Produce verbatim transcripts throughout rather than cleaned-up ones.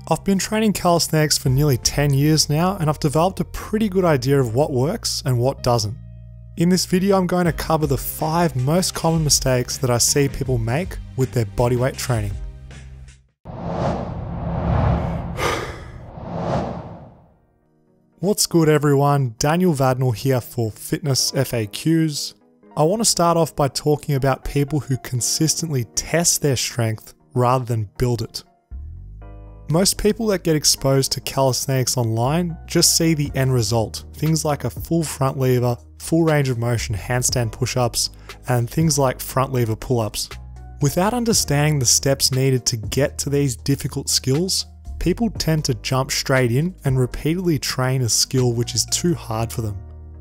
I've been training calisthenics for nearly ten years now, and I've developed a pretty good idea of what works and what doesn't. In this video, I'm going to cover the five most common mistakes that I see people make with their bodyweight training. What's good everyone, Daniel Vadnal here for Fitness F A Qs. I want to start off by talking about people who consistently test their strength rather than build it. Most people that get exposed to calisthenics online just see the end result, things like a full front lever, full range of motion handstand push-ups, and things like front lever pull-ups. Without understanding the steps needed to get to these difficult skills, people tend to jump straight in and repeatedly train a skill which is too hard for them.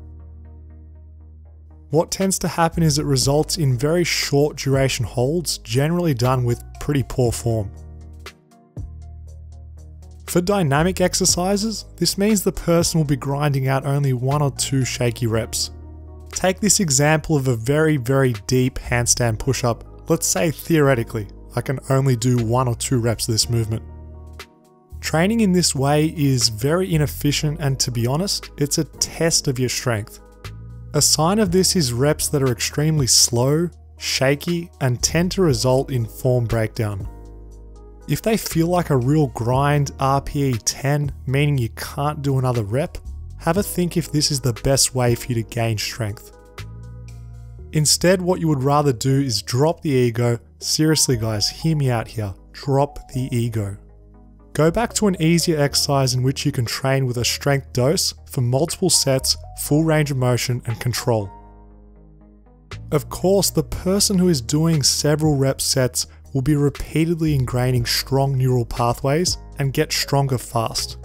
What tends to happen is it results in very short duration holds, generally done with pretty poor form. For dynamic exercises, this means the person will be grinding out only one or two shaky reps. Take this example of a very, very deep handstand push-up. Let's say theoretically, I can only do one or two reps of this movement. Training in this way is very inefficient, and to be honest, it's a test of your strength. A sign of this is reps that are extremely slow, shaky, and tend to result in form breakdown. If they feel like a real grind R P E ten, meaning you can't do another rep, have a think if this is the best way for you to gain strength. Instead, what you would rather do is drop the ego. Seriously guys, hear me out here. Drop the ego. Go back to an easier exercise in which you can train with a strength dose for multiple sets, full range of motion, and control. Of course, the person who is doing several rep sets will be repeatedly ingraining strong neural pathways and get stronger fast.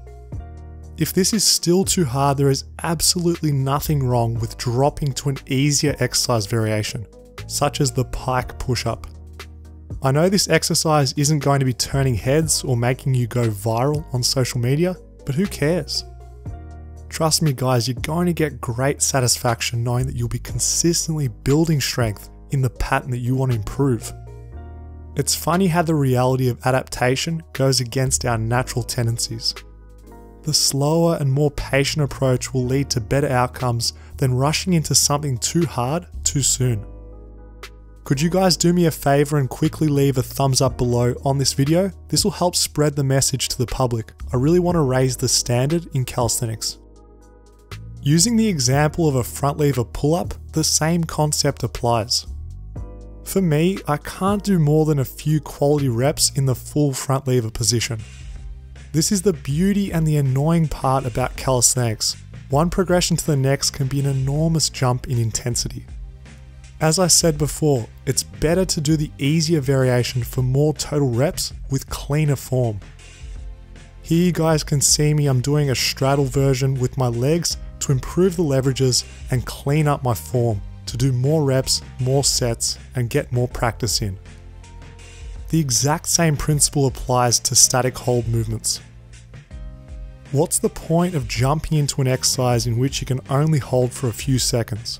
If this is still too hard, there is absolutely nothing wrong with dropping to an easier exercise variation, such as the pike push-up. I know this exercise isn't going to be turning heads or making you go viral on social media, but who cares? Trust me guys, you're going to get great satisfaction knowing that you'll be consistently building strength in the pattern that you want to improve. It's funny how the reality of adaptation goes against our natural tendencies. The slower and more patient approach will lead to better outcomes than rushing into something too hard too soon. Could you guys do me a favor and quickly leave a thumbs up below on this video? This will help spread the message to the public. I really want to raise the standard in calisthenics. Using the example of a front lever pull-up, the same concept applies. For me, I can't do more than a few quality reps in the full front lever position. This is the beauty and the annoying part about calisthenics. One progression to the next can be an enormous jump in intensity. As I said before, it's better to do the easier variation for more total reps with cleaner form. Here you guys can see me, I'm doing a straddle version with my legs to improve the leverages and clean up my form, to do more reps, more sets, and get more practice in. The exact same principle applies to static hold movements. What's the point of jumping into an exercise in which you can only hold for a few seconds?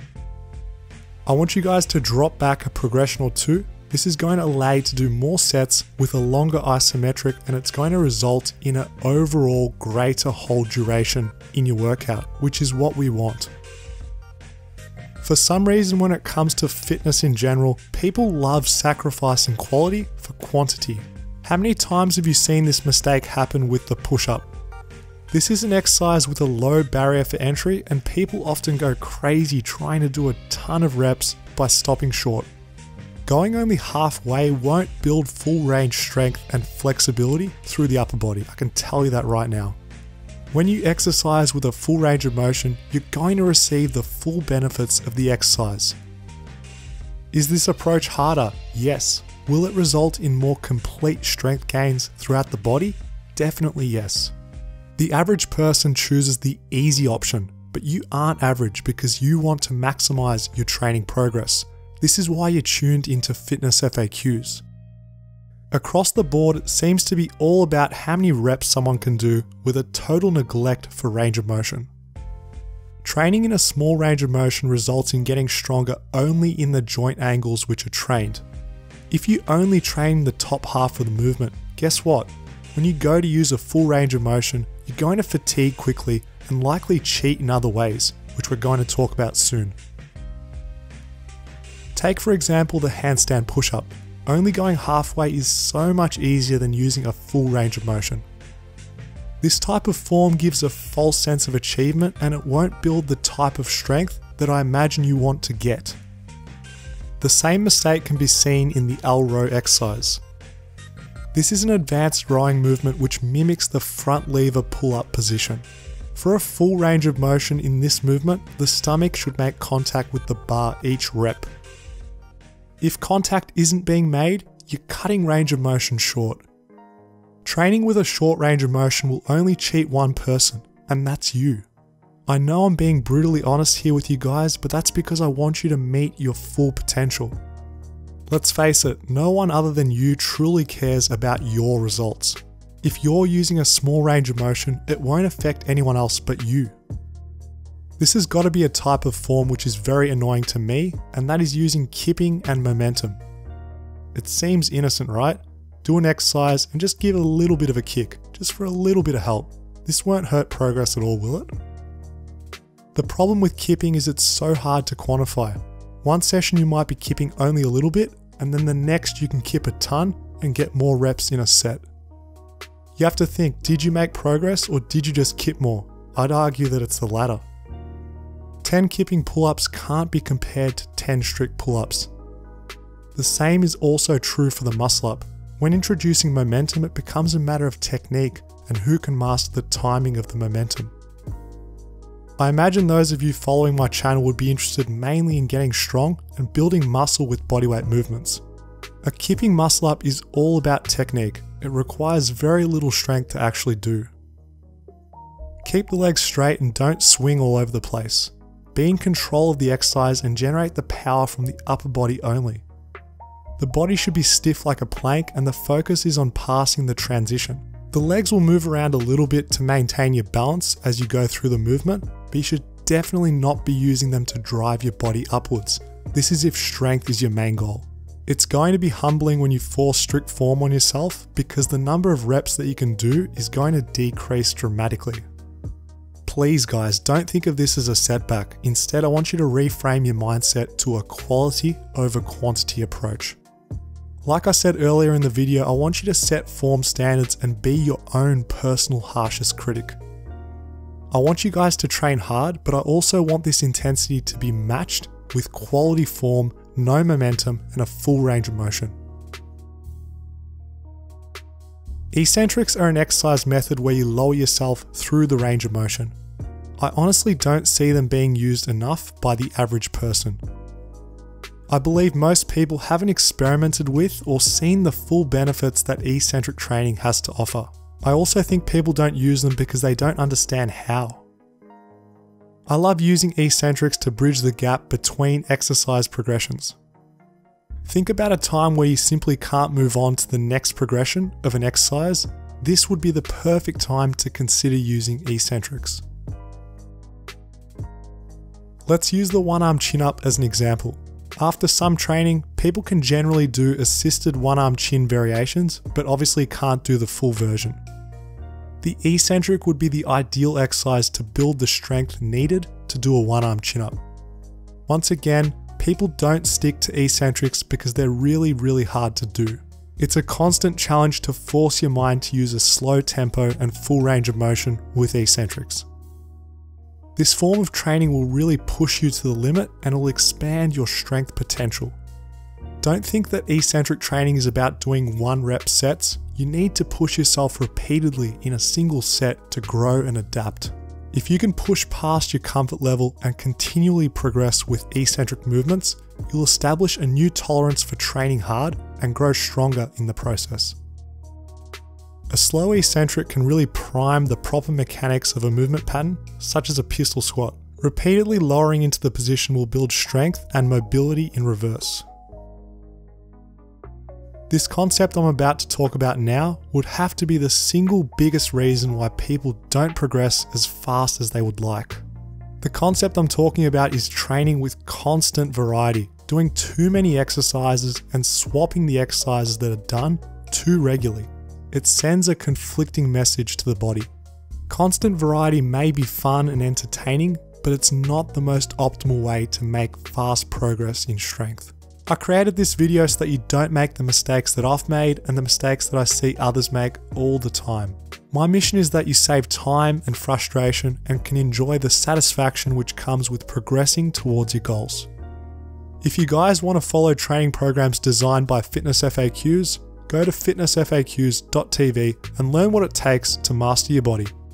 I want you guys to drop back a progression or two. This is going to allow you to do more sets with a longer isometric, and it's going to result in an overall greater hold duration in your workout, which is what we want. For some reason, when it comes to fitness in general, people love sacrificing quality for quantity. How many times have you seen this mistake happen with the push-up? This is an exercise with a low barrier for entry, and people often go crazy trying to do a ton of reps by stopping short. Going only halfway won't build full range strength and flexibility through the upper body, I can tell you that right now. When you exercise with a full range of motion, you're going to receive the full benefits of the exercise. Is this approach harder? Yes. Will it result in more complete strength gains throughout the body? Definitely yes. The average person chooses the easy option, but you aren't average because you want to maximize your training progress. This is why you're tuned into Fitness F A Qs. Across the board, it seems to be all about how many reps someone can do with a total neglect for range of motion. Training in a small range of motion results in getting stronger only in the joint angles which are trained. If you only train the top half of the movement, guess what? when you go to use a full range of motion, you're going to fatigue quickly and likely cheat in other ways, which we're going to talk about soon. Take for example the handstand push-up. Only going halfway is so much easier than using a full range of motion. This type of form gives a false sense of achievement and it won't build the type of strength that I imagine you want to get. The same mistake can be seen in the L row exercise. This is an advanced rowing movement which mimics the front lever pull-up position. For a full range of motion in this movement, the stomach should make contact with the bar each rep. If contact isn't being made, you're cutting range of motion short. Training with a short range of motion will only cheat one person, and that's you. I know I'm being brutally honest here with you guys, but that's because I want you to meet your full potential. Let's face it, no one other than you truly cares about your results. If you're using a small range of motion, it won't affect anyone else but you. This has got to be a type of form which is very annoying to me, and that is using kipping and momentum. It seems innocent, right? Do an exercise and just give it a little bit of a kick, just for a little bit of help. This won't hurt progress at all, will it? The problem with kipping is it's so hard to quantify. One session you might be kipping only a little bit, and then the next you can kip a ton and get more reps in a set. You have to think, did you make progress or did you just kip more? I'd argue that it's the latter. ten kipping pull-ups can't be compared to ten strict pull-ups. The same is also true for the muscle-up. When introducing momentum, it becomes a matter of technique and who can master the timing of the momentum. I imagine those of you following my channel would be interested mainly in getting strong and building muscle with bodyweight movements. A kipping muscle up is all about technique. It requires very little strength to actually do. Keep the legs straight and don't swing all over the place. Be in control of the exercise and generate the power from the upper body only. The body should be stiff like a plank and the focus is on passing the transition. The legs will move around a little bit to maintain your balance as you go through the movement, but you should definitely not be using them to drive your body upwards. This is if strength is your main goal. It's going to be humbling when you force strict form on yourself because the number of reps that you can do is going to decrease dramatically. Please guys, don't think of this as a setback. Instead, I want you to reframe your mindset to a quality over quantity approach. Like I said earlier in the video, I want you to set form standards and be your own personal harshest critic. I want you guys to train hard, but I also want this intensity to be matched with quality form, no momentum, and a full range of motion. Eccentrics are an exercise method where you lower yourself through the range of motion. I honestly don't see them being used enough by the average person. I believe most people haven't experimented with or seen the full benefits that eccentric training has to offer. I also think people don't use them because they don't understand how. I love using eccentrics to bridge the gap between exercise progressions. Think about a time where you simply can't move on to the next progression of an exercise. This would be the perfect time to consider using eccentrics. Let's use the one arm chin up as an example. After some training, people can generally do assisted one arm chin variations, but obviously can't do the full version. The eccentric would be the ideal exercise to build the strength needed to do a one arm chin up. Once again, people don't stick to eccentrics because they're really, really hard to do. It's a constant challenge to force your mind to use a slow tempo and full range of motion with eccentrics. This form of training will really push you to the limit and will expand your strength potential. Don't think that eccentric training is about doing one rep sets. You need to push yourself repeatedly in a single set to grow and adapt. If you can push past your comfort level and continually progress with eccentric movements, you'll establish a new tolerance for training hard and grow stronger in the process. A slow eccentric can really prime the proper mechanics of a movement pattern, such as a pistol squat. Repeatedly lowering into the position will build strength and mobility in reverse. This concept I'm about to talk about now would have to be the single biggest reason why people don't progress as fast as they would like. The concept I'm talking about is training with constant variety, doing too many exercises and swapping the exercises that are done too regularly. it sends a conflicting message to the body. Constant variety may be fun and entertaining, but it's not the most optimal way to make fast progress in strength. I created this video so that you don't make the mistakes that I've made and the mistakes that I see others make all the time. My mission is that you save time and frustration and can enjoy the satisfaction which comes with progressing towards your goals. If you guys want to follow training programs designed by FitnessFAQs, go to fitness F A Qs dot T V and learn what it takes to master your body.